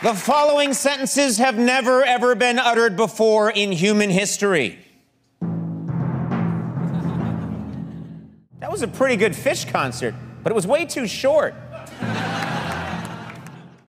The following sentences have never, ever been uttered before in human history. That was a pretty good Phish concert, but it was way too short.